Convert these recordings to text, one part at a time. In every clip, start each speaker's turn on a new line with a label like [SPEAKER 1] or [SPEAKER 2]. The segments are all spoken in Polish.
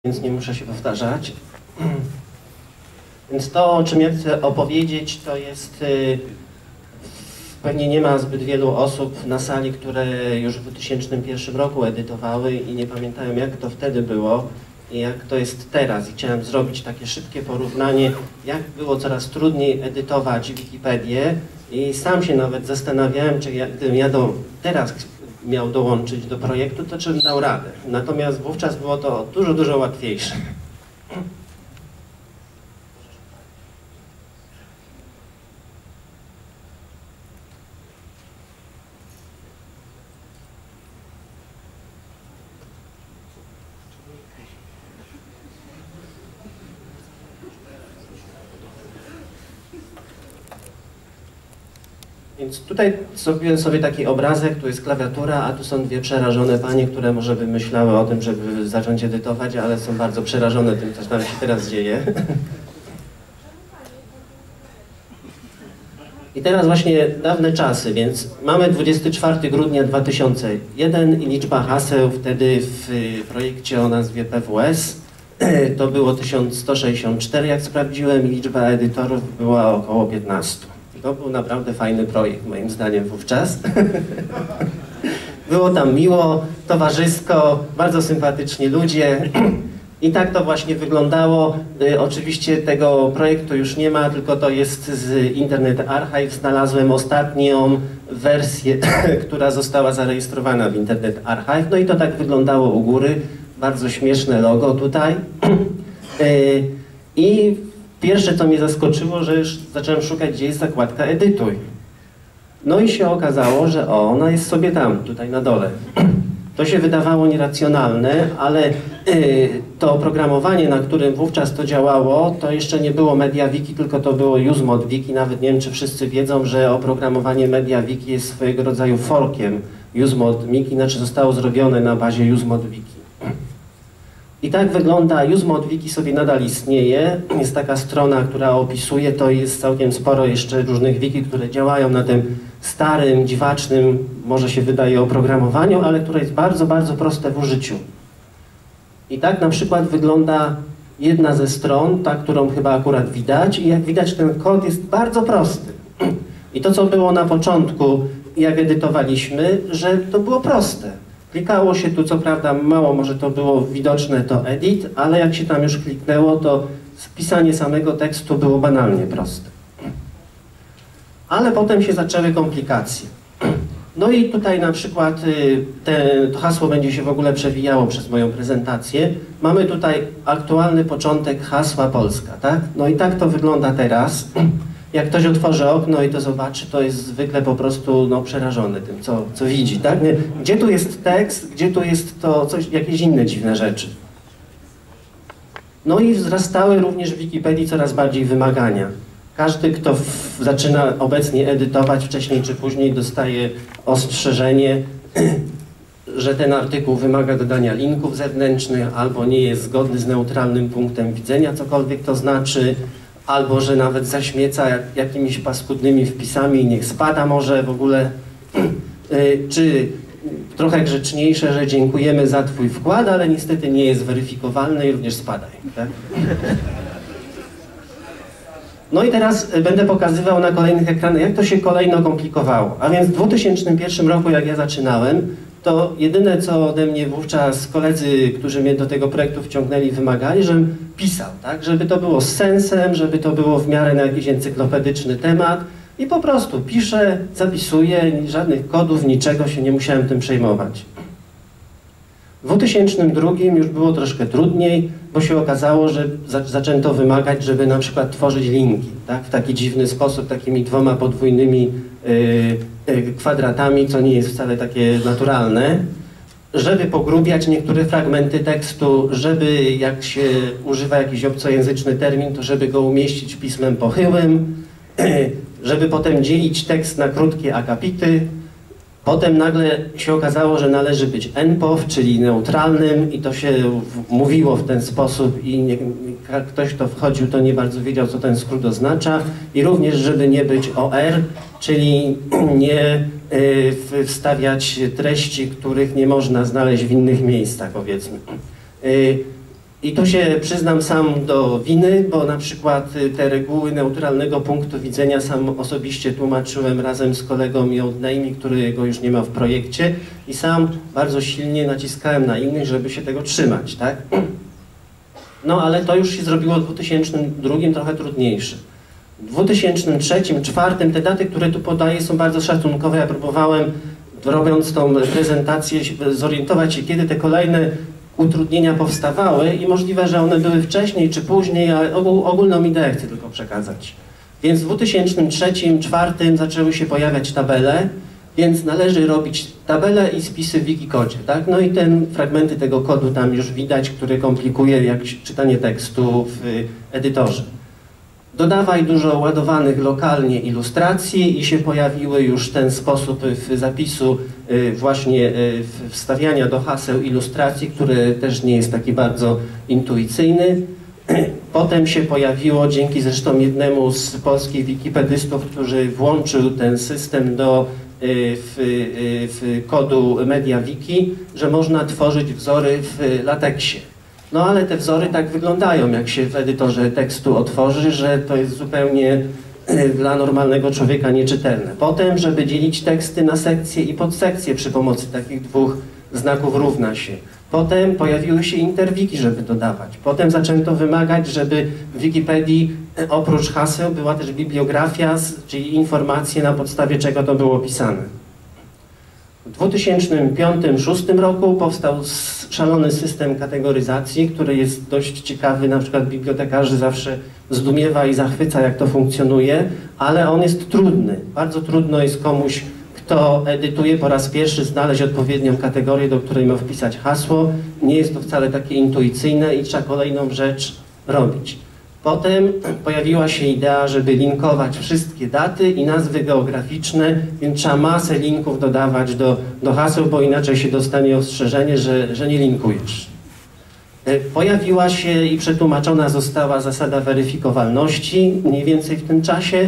[SPEAKER 1] więc nie muszę się powtarzać. Więc to, o czym ja chcę opowiedzieć, to jest... Pewnie nie ma zbyt wielu osób na sali, które już w 2001 roku edytowały i nie pamiętają, jak to wtedy było i jak to jest teraz. I chciałem zrobić takie szybkie porównanie, jak było coraz trudniej edytować Wikipedię i sam się nawet zastanawiałem, czy gdybym ja teraz miał dołączyć do projektu, to czym dał radę. Natomiast wówczas było to dużo, dużo łatwiejsze. Więc tutaj zrobiłem sobie taki obrazek, tu jest klawiatura, a tu są dwie przerażone panie, które może by myślały o tym, żeby zacząć edytować, ale są bardzo przerażone tym, co tam się teraz dzieje. I teraz właśnie dawne czasy, więc mamy 24 grudnia 2001 i liczba haseł wtedy w projekcie o nazwie PWS to było 1164, jak sprawdziłem, i liczba edytorów była około 15. To był naprawdę fajny projekt, moim zdaniem, wówczas. Było tam miło, towarzysko, bardzo sympatyczni ludzie. I tak to właśnie wyglądało. Oczywiście tego projektu już nie ma, tylko to jest z Internet Archive. Znalazłem ostatnią wersję, która została zarejestrowana w Internet Archive. No i to tak wyglądało u góry. Bardzo śmieszne logo tutaj. I pierwsze, co mnie zaskoczyło, że już zacząłem szukać, gdzie jest zakładka edytuj. No i się okazało, że ona jest sobie tam, tutaj na dole. To się wydawało nieracjonalne, ale to oprogramowanie, na którym wówczas to działało, to jeszcze nie było MediaWiki, tylko to było UseModWiki. Nawet nie wiem, czy wszyscy wiedzą, że oprogramowanie MediaWiki jest swojego rodzaju forkiem UseModWiki, znaczy zostało zrobione na bazie UseModWiki. I tak wygląda, UseModWiki sobie nadal istnieje. Jest taka strona, która opisuje, to jest całkiem sporo jeszcze różnych wiki, które działają na tym starym, dziwacznym, może się wydaje, oprogramowaniu, ale które jest bardzo, bardzo proste w użyciu. I tak na przykład wygląda jedna ze stron, ta, którą chyba akurat widać, i jak widać, ten kod jest bardzo prosty. I to, co było na początku, jak edytowaliśmy, że to było proste. Klikało się tu, co prawda mało może to było widoczne, to edit, ale jak się tam już kliknęło, to spisanie samego tekstu było banalnie proste. Ale potem się zaczęły komplikacje. No i tutaj na przykład to hasło będzie się w ogóle przewijało przez moją prezentację. Mamy tutaj aktualny początek hasła Polska, tak? No i tak to wygląda teraz. Jak ktoś otworzy okno i to zobaczy, to jest zwykle po prostu przerażony tym, co widzi, tak? Gdzie tu jest tekst, gdzie tu jest to coś, jakieś inne dziwne rzeczy. No i wzrastały również w Wikipedii coraz bardziej wymagania. Każdy, kto zaczyna obecnie edytować, wcześniej czy później dostaje ostrzeżenie, że ten artykuł wymaga dodania linków zewnętrznych, albo nie jest zgodny z neutralnym punktem widzenia, cokolwiek to znaczy, albo że nawet zaśmieca jakimiś paskudnymi wpisami i niech spada może w ogóle, czy trochę grzeczniejsze, że dziękujemy za twój wkład, ale niestety nie jest weryfikowalny i również spadaj. Tak? No i teraz będę pokazywał na kolejnych ekranach, jak to się kolejno komplikowało. A więc w 2001 roku, jak ja zaczynałem, to jedyne, co ode mnie wówczas koledzy, którzy mnie do tego projektu wciągnęli, wymagali, żebym pisał, tak? Żeby to było z sensem, żeby to było w miarę na jakiś encyklopedyczny temat i po prostu piszę, zapisuję, żadnych kodów, niczego, się nie musiałem tym przejmować. W 2002 już było troszkę trudniej, bo się okazało, że zaczęto wymagać, żeby na przykład tworzyć linki, tak? W taki dziwny sposób, takimi dwoma podwójnymi kwadratami, co nie jest wcale takie naturalne, żeby pogrubiać niektóre fragmenty tekstu, żeby jak się używa jakiś obcojęzyczny termin, to żeby go umieścić pismem pochyłym, żeby potem dzielić tekst na krótkie akapity. Potem nagle się okazało, że należy być NPOW, czyli neutralnym, i to się mówiło w ten sposób i ktoś, kto wchodził, to nie bardzo wiedział, co ten skrót oznacza. I również, żeby nie być OR, czyli nie wstawiać treści, których nie można znaleźć w innych miejscach, powiedzmy. I tu się przyznam sam do winy, bo na przykład te reguły neutralnego punktu widzenia sam osobiście tłumaczyłem razem z kolegą Jądnejmi, którego już nie ma w projekcie, i sam bardzo silnie naciskałem na innych, żeby się tego trzymać, tak? No ale to już się zrobiło w 2002 trochę trudniejsze. W 2003-2004 te daty, które tu podaję, są bardzo szacunkowe. Ja próbowałem, robiąc tą prezentację, zorientować się, kiedy te kolejne utrudnienia powstawały i możliwe, że one były wcześniej czy później, ale ogólną ideę chcę tylko przekazać. Więc w 2003-2004 zaczęły się pojawiać tabele, więc należy robić tabele i spisy w Wikikodzie, tak? No i fragmenty tego kodu tam już widać, który komplikuje jak czytanie tekstu w edytorze. Dodawaj dużo ładowanych lokalnie ilustracji i się pojawiły już ten sposób zapisu właśnie wstawiania do haseł ilustracji, który też nie jest taki bardzo intuicyjny. Potem się pojawiło, dzięki zresztą jednemu z polskich wikipedystów, który włączył ten system do w kodu MediaWiki, że można tworzyć wzory w lateksie. No ale te wzory tak wyglądają, jak się w edytorze tekstu otworzy, że to jest zupełnie dla normalnego człowieka nieczytelne. Potem, żeby dzielić teksty na sekcje i podsekcje przy pomocy takich dwóch znaków równa się. Potem pojawiły się interwiki, żeby dodawać. Potem zaczęto wymagać, żeby w Wikipedii oprócz haseł była też bibliografia, czyli informacje, na podstawie czego to było pisane. W 2005-2006 roku powstał szalony system kategoryzacji, który jest dość ciekawy, na przykład bibliotekarzy zawsze zdumiewa i zachwyca, jak to funkcjonuje, ale on jest trudny. Bardzo trudno jest komuś, kto edytuje po raz pierwszy, znaleźć odpowiednią kategorię, do której ma wpisać hasło. Nie jest to wcale takie intuicyjne i trzeba kolejną rzecz robić. Potem pojawiła się idea, żeby linkować wszystkie daty i nazwy geograficzne, więc trzeba masę linków dodawać do haseł, bo inaczej się dostanie ostrzeżenie, że nie linkujesz. Pojawiła się i przetłumaczona została zasada weryfikowalności mniej więcej w tym czasie,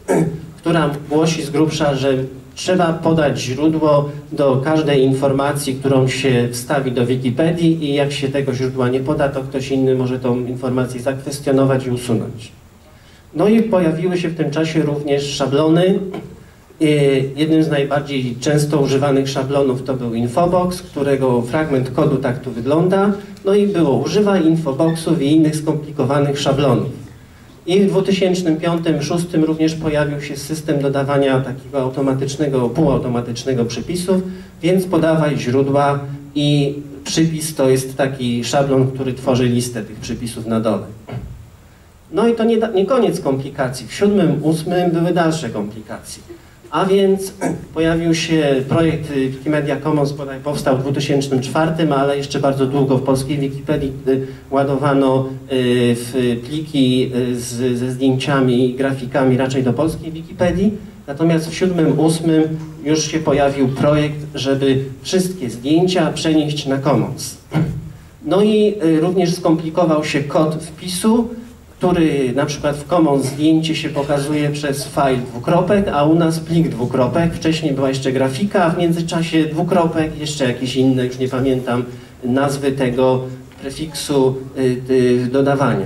[SPEAKER 1] która głosi z grubsza, że trzeba podać źródło do każdej informacji, którą się wstawi do Wikipedii i jak się tego źródła nie poda, to ktoś inny może tą informację zakwestionować i usunąć. No i pojawiły się w tym czasie również szablony. Jednym z najbardziej często używanych szablonów to był Infobox, którego fragment kodu tak tu wygląda. No i było używaj Infoboxów i innych skomplikowanych szablonów. I w 2005-2006 również pojawił się system dodawania takiego automatycznego, półautomatycznego przypisów, więc podawaj źródła i przypis to jest taki szablon, który tworzy listę tych przypisów na dole. No i to nie koniec komplikacji. W 2007-2008 były dalsze komplikacje. A więc pojawił się projekt Wikimedia Commons, powstał w 2004, ale jeszcze bardzo długo w polskiej Wikipedii ładowano pliki ze zdjęciami i grafikami raczej do polskiej Wikipedii. Natomiast w 2007-2008 już się pojawił projekt, żeby wszystkie zdjęcia przenieść na Commons. No i również skomplikował się kod wpisu, który na przykład w Commons zdjęcie się pokazuje przez file dwukropek, a u nas plik dwukropek. Wcześniej była jeszcze grafika, a w międzyczasie dwukropek, jeszcze jakieś inne, już nie pamiętam nazwy tego prefiksu dodawania.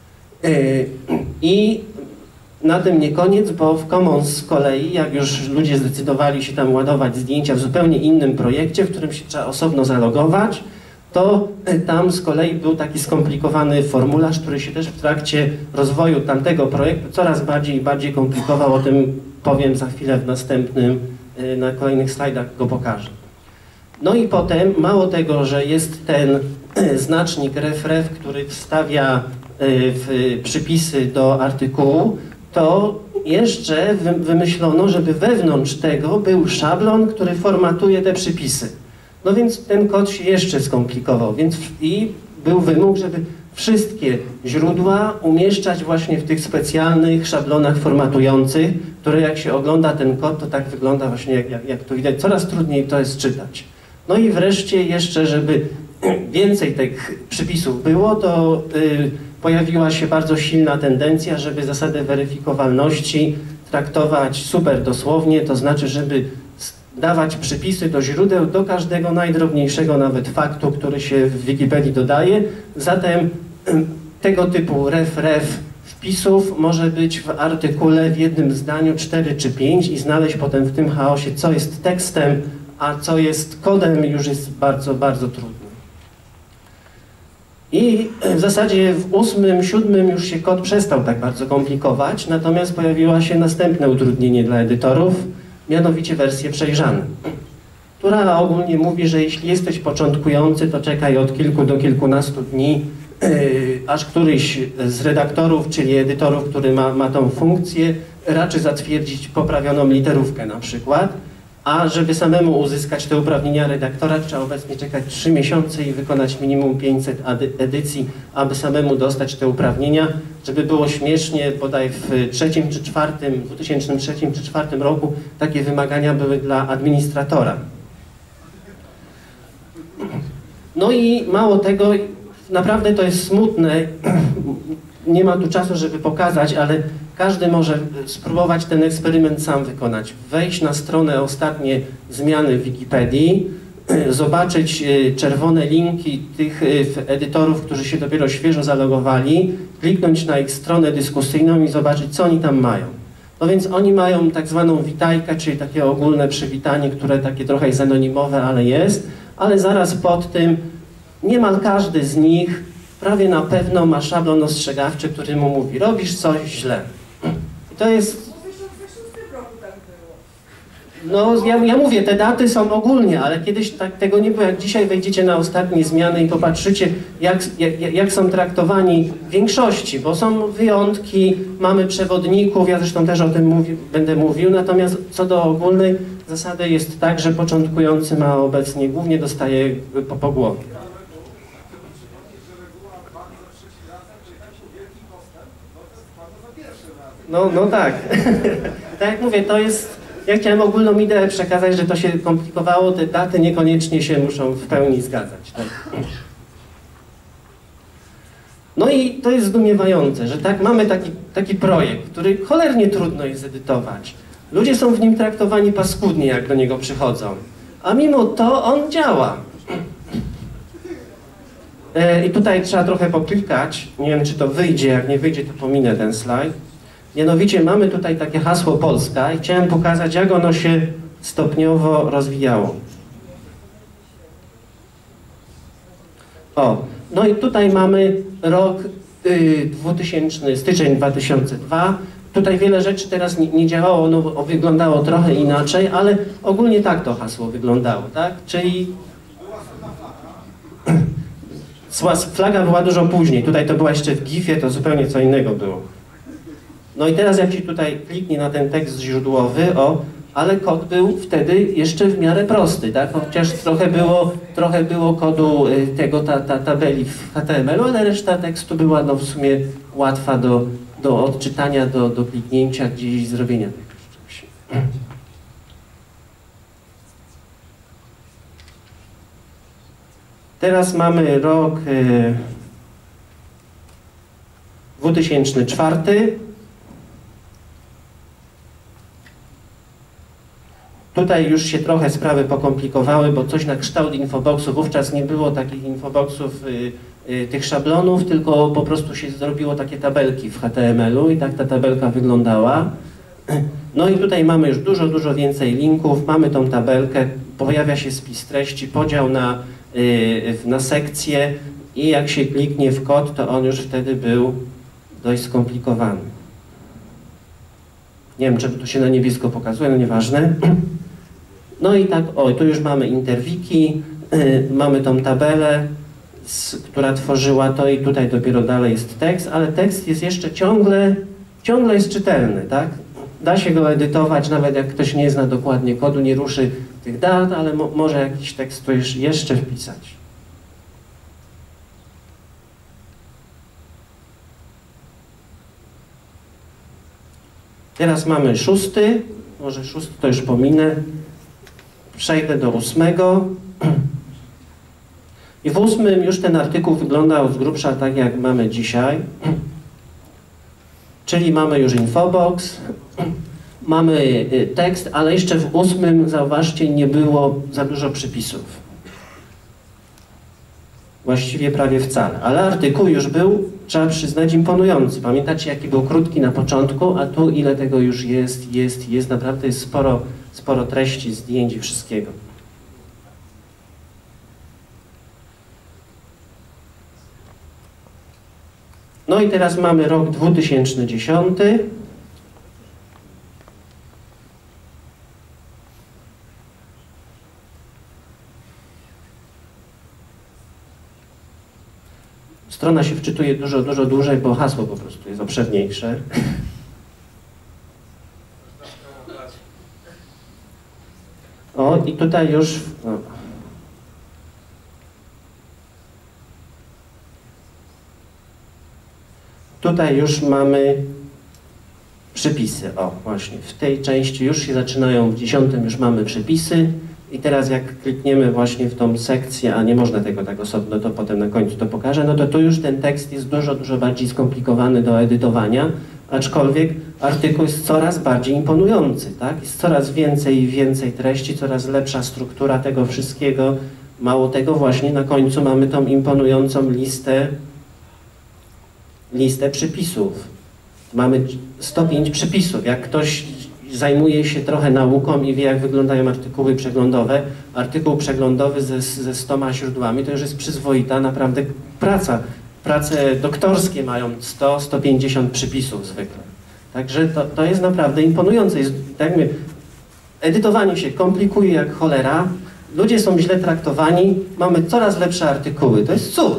[SPEAKER 1] I na tym nie koniec, bo w Commons z kolei, jak już ludzie zdecydowali się tam ładować zdjęcia w zupełnie innym projekcie, w którym się trzeba osobno zalogować, to tam z kolei był taki skomplikowany formularz, który się też w trakcie rozwoju tamtego projektu coraz bardziej i bardziej komplikował. O tym powiem za chwilę w następnym, na kolejnych slajdach go pokażę. No i potem, mało tego, że jest ten znacznik ref, który wstawia przypisy do artykułu, to jeszcze wymyślono, żeby wewnątrz tego był szablon, który formatuje te przypisy. No więc ten kod się jeszcze skomplikował, więc i był wymóg, żeby wszystkie źródła umieszczać właśnie w tych specjalnych szablonach formatujących, które jak się ogląda ten kod, to tak wygląda właśnie jak tu widać, coraz trudniej to jest czytać. No i wreszcie jeszcze, żeby więcej tych przypisów było, to pojawiła się bardzo silna tendencja, żeby zasadę weryfikowalności traktować super dosłownie, to znaczy, żeby dawać przypisy do źródeł, do każdego najdrobniejszego nawet faktu, który się w Wikipedii dodaje. Zatem tego typu ref wpisów może być w artykule w jednym zdaniu 4 czy 5 i znaleźć potem w tym chaosie, co jest tekstem, a co jest kodem, już jest bardzo, bardzo trudne. I w zasadzie w 8., 7. już się kod przestał tak bardzo komplikować, natomiast pojawiło się następne utrudnienie dla edytorów, mianowicie wersje przejrzane, która ogólnie mówi, że jeśli jesteś początkujący, to czekaj od kilku do kilkunastu dni, aż któryś z redaktorów, czyli edytorów, który ma tą funkcję, raczy zatwierdzić poprawioną literówkę na przykład, a żeby samemu uzyskać te uprawnienia redaktora, trzeba obecnie czekać 3 miesiące i wykonać minimum 500 edycji, aby samemu dostać te uprawnienia. Żeby było śmiesznie, bodaj w 2003 czy 2004 roku takie wymagania były dla administratora. No i mało tego, naprawdę to jest smutne, nie ma tu czasu, żeby pokazać, ale każdy może spróbować ten eksperyment sam wykonać. Wejść na stronę ostatnie zmiany w Wikipedii, zobaczyć czerwone linki tych edytorów, którzy się dopiero świeżo zalogowali, kliknąć na ich stronę dyskusyjną i zobaczyć, co oni tam mają. No więc oni mają tak zwaną witajkę, czyli takie ogólne przywitanie, które takie trochę jest anonimowe, ale jest, ale zaraz pod tym niemal każdy z nich prawie na pewno ma szablon ostrzegawczy, który mu mówi, robisz coś źle. I to jest... No ja mówię, te daty są ogólnie, ale kiedyś tego nie było. Jak dzisiaj wejdziecie na ostatnie zmiany i popatrzycie, jak są traktowani w większości, bo są wyjątki, mamy przewodników, ja zresztą też o tym będę mówił, natomiast co do ogólnej zasady jest tak, że początkujący ma obecnie głównie dostaje po głowie. No tak. Tak jak mówię, to jest... Ja chciałem ogólną ideę przekazać, że to się komplikowało, te daty niekoniecznie się muszą w pełni zgadzać. Tak? No i to jest zdumiewające, że tak mamy taki projekt, który cholernie trudno jest edytować. Ludzie są w nim traktowani paskudnie, jak do niego przychodzą. A mimo to on działa. I tutaj trzeba trochę poklikać. Nie wiem, czy to wyjdzie. Jak nie wyjdzie, to pominę ten slajd. Mianowicie mamy tutaj takie hasło Polska i chciałem pokazać, jak ono się stopniowo rozwijało. No i tutaj mamy rok 2000, styczeń 2002. Tutaj wiele rzeczy teraz nie działało, no wyglądało trochę inaczej, ale ogólnie tak to hasło wyglądało, tak? Czyli flaga była dużo później, tutaj to była jeszcze w GIF-ie, to zupełnie co innego było. No i teraz jak się tutaj kliknie na ten tekst źródłowy, ale kod był wtedy jeszcze w miarę prosty, tak? Chociaż trochę było kodu ta tabeli w HTML-u, ale reszta tekstu była no w sumie łatwa do odczytania, do kliknięcia, gdzieś zrobienia czegoś. Teraz mamy rok 2004. Tutaj już się trochę sprawy pokomplikowały, bo coś na kształt infoboxu, wówczas nie było takich infoboxów, tych szablonów, tylko po prostu się zrobiło takie tabelki w HTML-u i tak ta tabelka wyglądała. No i tutaj mamy już dużo więcej linków, mamy tą tabelkę, pojawia się spis treści, podział na sekcje i jak się kliknie w kod, to on już wtedy był dość skomplikowany. Nie wiem, czy tu się na niebiesko pokazuje, no nieważne. No i tak, tu już mamy interwiki, mamy tą tabelę, która tworzyła to i tutaj dopiero dalej jest tekst, ale tekst jest jeszcze ciągle jest czytelny, tak? Da się go edytować, nawet jak ktoś nie zna dokładnie kodu, nie ruszy tych dat, ale może jakiś tekst tu jeszcze wpisać. Teraz mamy 6, może 6 to już pominę. Przejdę do 8. I w 8 już ten artykuł wyglądał z grubsza tak, jak mamy dzisiaj. Czyli mamy już infobox, mamy tekst, ale jeszcze w 8, zauważcie, nie było za dużo przypisów. właściwie prawie wcale. Ale artykuł już był, trzeba przyznać, imponujący. Pamiętacie, jaki był krótki na początku, a tu ile tego już jest, naprawdę jest sporo treści, zdjęć i wszystkiego. No i teraz mamy rok 2010. Strona się wczytuje dużo dłużej, bo hasło po prostu jest obszerniejsze. O, i tutaj już... No. Tutaj już mamy przypisy. O, właśnie, w tej części już się zaczynają, w 10 już mamy przypisy. I teraz jak klikniemy właśnie w tą sekcję, a nie można tego tak osobno, to potem na końcu to pokażę, no to tu już ten tekst jest dużo bardziej skomplikowany do edytowania, aczkolwiek artykuł jest coraz bardziej imponujący, tak? Jest coraz więcej i więcej treści, coraz lepsza struktura tego wszystkiego. Mało tego, właśnie na końcu mamy tą imponującą listę przypisów. Mamy 105 przypisów. Jak ktoś zajmuje się trochę nauką i wie, jak wyglądają artykuły przeglądowe, artykuł przeglądowy ze 100 źródłami to już jest przyzwoita naprawdę praca. Prace doktorskie mają 100-150 przypisów zwykle. Także to jest naprawdę imponujące. Jest, tak jak mówię, edytowanie się komplikuje jak cholera, ludzie są źle traktowani, mamy coraz lepsze artykuły. To jest cud.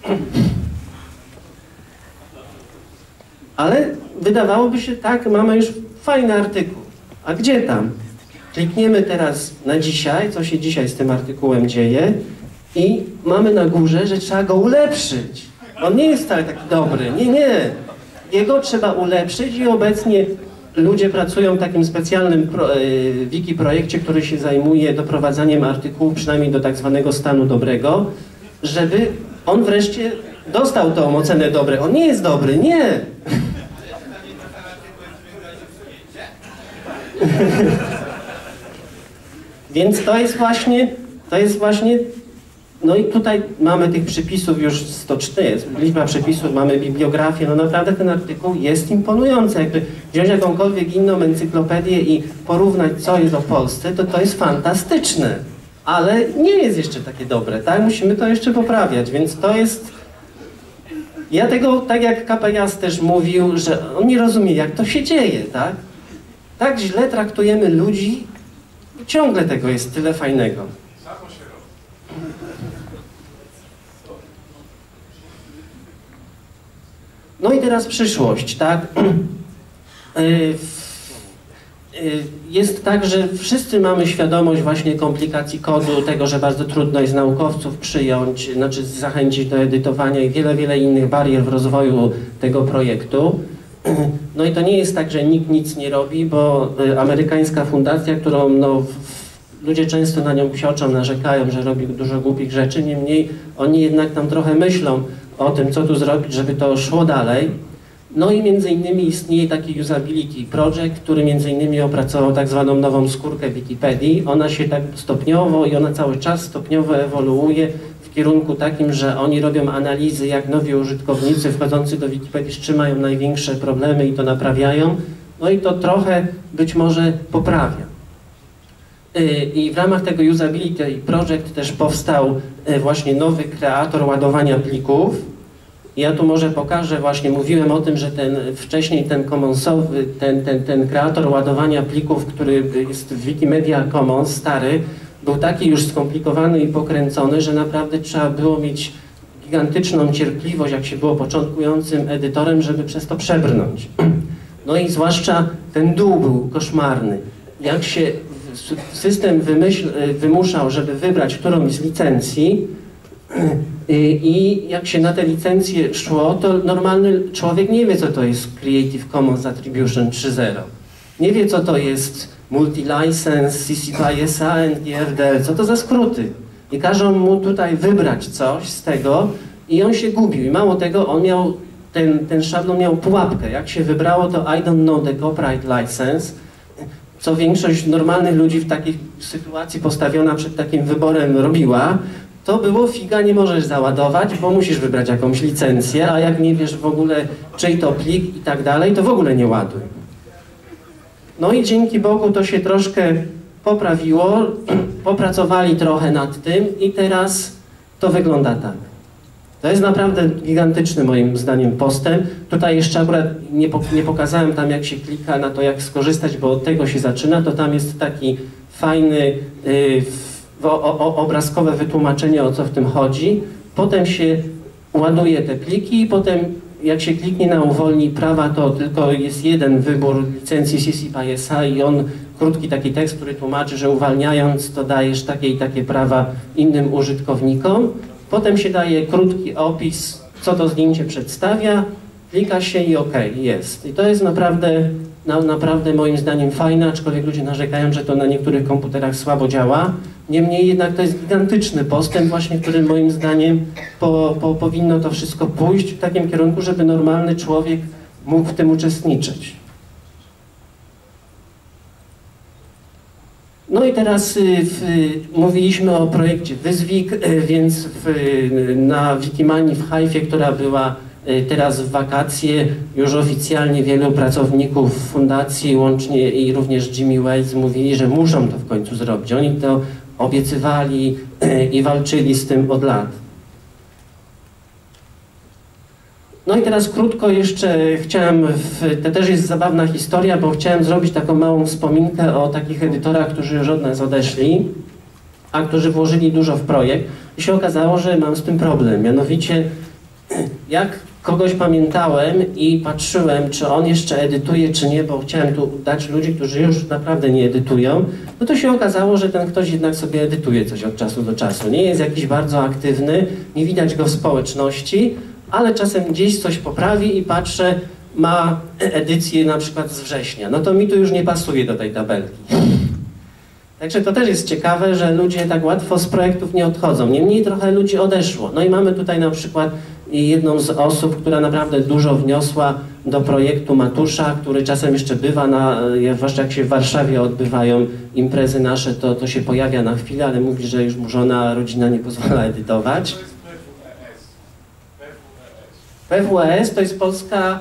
[SPEAKER 1] Ale wydawałoby się, tak, mamy już fajny artykuł. A gdzie tam? Klikniemy teraz na dzisiaj, co się dzisiaj z tym artykułem dzieje i mamy na górze, że trzeba go ulepszyć. On nie jest wcale taki dobry. Nie. Jego trzeba ulepszyć i obecnie ludzie pracują w takim specjalnym wiki projekcie, który się zajmuje doprowadzaniem artykułu przynajmniej do tak zwanego stanu dobrego, żeby on wreszcie dostał tą ocenę dobre. On nie jest dobry, nie! Więc to jest właśnie, no i tutaj mamy tych przypisów już 104, liczba przypisów, mamy bibliografię, no naprawdę ten artykuł jest imponujący. Jakby wziąć jakąkolwiek inną encyklopedię i porównać, co jest o Polsce, to jest fantastyczne. Ale nie jest jeszcze takie dobre, tak? Musimy to jeszcze poprawiać, więc to jest... Ja tego, tak jak Kapejas też mówił, że on nie rozumie, jak to się dzieje, tak? Tak źle traktujemy ludzi, ciągle tego jest tyle fajnego. No i teraz przyszłość, tak? Jest tak, że wszyscy mamy świadomość właśnie komplikacji kodu, tego, że bardzo trudno jest naukowców przyjąć, znaczy zachęcić do edytowania i wiele innych barier w rozwoju tego projektu. No i to nie jest tak, że nikt nic nie robi, bo amerykańska fundacja, którą no, ludzie często na nią psioczą, narzekają, że robi dużo głupich rzeczy, niemniej oni jednak tam trochę myślą o tym, co tu zrobić, żeby to szło dalej. No i między innymi istnieje taki Usability Project, który między innymi opracował tak zwaną nową skórkę Wikipedii. Ona się tak stopniowo i ona cały czas stopniowo ewoluuje w kierunku takim, że oni robią analizy, jak nowi użytkownicy wchodzący do Wikipedii, z czym mają największe problemy i to naprawiają. No i to trochę być może poprawia. I w ramach tego Usability Project też powstał właśnie nowy kreator ładowania plików. Ja tu może pokażę, właśnie mówiłem o tym, że wcześniej ten commonsowy, ten kreator ładowania plików, który jest w Wikimedia Commons, stary, był taki już skomplikowany i pokręcony, że naprawdę trzeba było mieć gigantyczną cierpliwość, jak się było początkującym edytorem, żeby przez to przebrnąć. No i zwłaszcza ten dół był koszmarny. Jak się system wymuszał, żeby wybrać którąś z licencji, i jak się na te licencje szło, to normalny człowiek nie wie, co to jest Creative Commons Attribution 3.0. Nie wie, co to jest Multi-License, CC BY SA, NGRDL, co to za skróty. I każą mu tutaj wybrać coś z tego i on się gubił. I mało tego, on miał, ten szablon miał pułapkę. Jak się wybrało, to I don't know the copyright license, co większość normalnych ludzi w takiej sytuacji postawiona przed takim wyborem robiła, to było figa, nie możesz załadować, bo musisz wybrać jakąś licencję, a jak nie wiesz w ogóle czyj to plik i tak dalej, to w ogóle nie ładuj. No i dzięki Bogu to się troszkę poprawiło, popracowali trochę nad tym i teraz to wygląda tak. To jest naprawdę gigantyczny moim zdaniem postęp. Tutaj jeszcze akurat nie pokazałem tam jak się klika na to jak skorzystać, bo od tego się zaczyna, to tam jest taki fajny obrazkowe wytłumaczenie o co w tym chodzi. Potem się ładuje te pliki i potem jak się kliknie na uwolnij prawa, to tylko jest jeden wybór licencji CC BY SA i on krótki taki tekst, który tłumaczy, że uwalniając to dajesz takie i takie prawa innym użytkownikom. Potem się daje krótki opis, co to zdjęcie przedstawia, klika się i OK, jest. I to jest naprawdę moim zdaniem fajne, aczkolwiek ludzie narzekają, że to na niektórych komputerach słabo działa. Niemniej jednak to jest gigantyczny postęp właśnie, w którym moim zdaniem powinno to wszystko pójść w takim kierunku, żeby normalny człowiek mógł w tym uczestniczyć. No i teraz mówiliśmy o projekcie Wyzwik, więc na Wikimanii w Hajfie, która była teraz w wakacje, już oficjalnie wielu pracowników fundacji, łącznie i również Jimmy Wales mówili, że muszą to w końcu zrobić. Oni to obiecywali i walczyli z tym od lat. No i teraz krótko jeszcze chciałem, to też jest zabawna historia, bo chciałem zrobić taką małą wspominkę o takich edytorach, którzy już od nas odeszli, a którzy włożyli dużo w projekt. I się okazało, że mam z tym problem. Mianowicie, jak kogoś pamiętałem i patrzyłem, czy on jeszcze edytuje, czy nie, bo chciałem tu dać ludzi, którzy już naprawdę nie edytują, no to się okazało, że ten ktoś jednak sobie edytuje coś od czasu do czasu. Nie jest jakiś bardzo aktywny, nie widać go w społeczności, ale czasem gdzieś coś poprawi i patrzę, ma edycję na przykład z września. No to mi tu już nie pasuje do tej tabelki. Także to też jest ciekawe, że ludzie tak łatwo z projektów nie odchodzą. Niemniej trochę ludzi odeszło. No i mamy tutaj na przykład jedną z osób, która naprawdę dużo wniosła do projektu Matusza, który czasem jeszcze bywa, zwłaszcza jak się w Warszawie odbywają imprezy nasze, to się pojawia na chwilę, ale mówi, że już mu żona, rodzina nie pozwala edytować. PWES to jest polska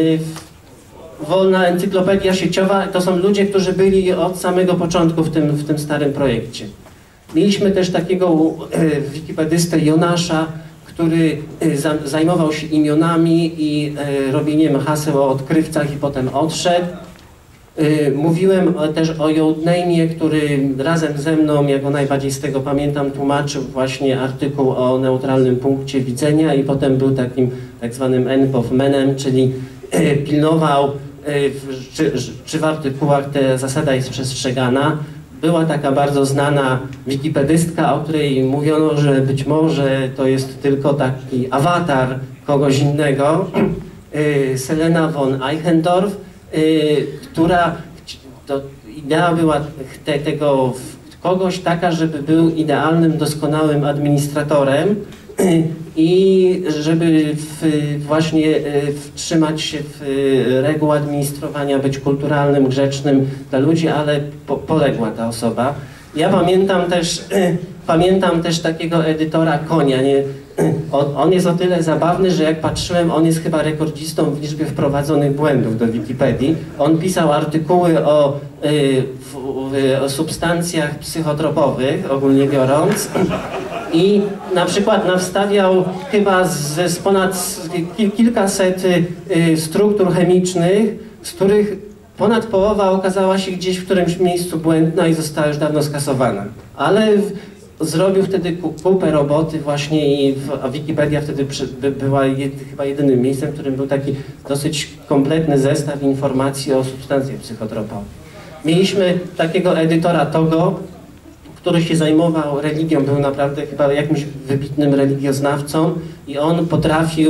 [SPEAKER 1] wolna encyklopedia sieciowa. To są ludzie, którzy byli od samego początku w tym starym projekcie. Mieliśmy też takiego wikipedystę Jonasza, który zajmował się imionami i robieniem haseł o odkrywcach i potem odszedł. Mówiłem też o Yodename'ie, który razem ze mną, jak go najbardziej z tego pamiętam, tłumaczył właśnie artykuł o neutralnym punkcie widzenia i potem był takim tak zwanym NPOV-menem, czyli pilnował, czy w artykułach ta zasada jest przestrzegana. Była taka bardzo znana wikipedystka, o której mówiono, że być może to jest tylko taki awatar kogoś innego, Selena von Eichendorff, która idea była tego kogoś taka, żeby był idealnym, doskonałym administratorem i żeby właśnie wtrzymać się w reguł administrowania, być kulturalnym, grzecznym dla ludzi, ale poległa ta osoba. Ja pamiętam też takiego edytora Konia. On jest o tyle zabawny, że jak patrzyłem, on jest chyba rekordzistą w liczbie wprowadzonych błędów do Wikipedii. On pisał artykuły o substancjach psychotropowych, ogólnie biorąc, i na przykład nawstawiał chyba z ponad kilkaset struktur chemicznych, z których ponad połowa okazała się gdzieś w którymś miejscu błędna i została już dawno skasowana. Ale zrobił wtedy kupę roboty właśnie i Wikipedia wtedy była chyba jedynym miejscem, w którym był taki dosyć kompletny zestaw informacji o substancjach psychotropowych. Mieliśmy takiego edytora Togo, który się zajmował religią, był naprawdę chyba jakimś wybitnym religioznawcą i on potrafił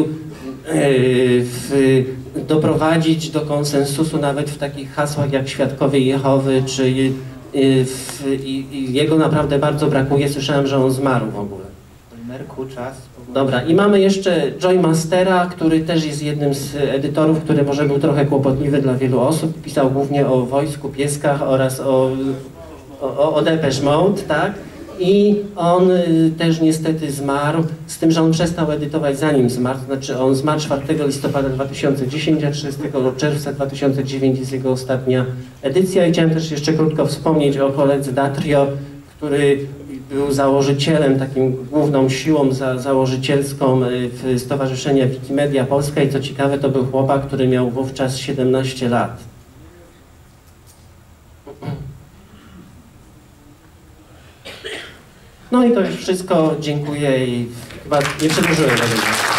[SPEAKER 1] doprowadzić do konsensusu nawet w takich hasłach jak Świadkowie Jehowy, czy jego naprawdę bardzo brakuje. Słyszałem, że on zmarł w ogóle.
[SPEAKER 2] Merku, czas.
[SPEAKER 1] Dobra, i mamy jeszcze Joy Mastera, który też jest jednym z edytorów, który może był trochę kłopotliwy dla wielu osób. Pisał głównie o wojsku, pieskach oraz o Depeche Mode, tak? I on też niestety zmarł, z tym, że on przestał edytować zanim zmarł, to znaczy on zmarł 4 listopada 2010, a 30 czerwca 2009 jest jego ostatnia edycja. I chciałem też jeszcze krótko wspomnieć o koledze Datrio, który był założycielem, takim główną siłą założycielską Stowarzyszenia Wikimedia Polska i co ciekawe, to był chłopak, który miał wówczas 17 lat. No i to już wszystko. Dziękuję i chyba nie przedłużyłem.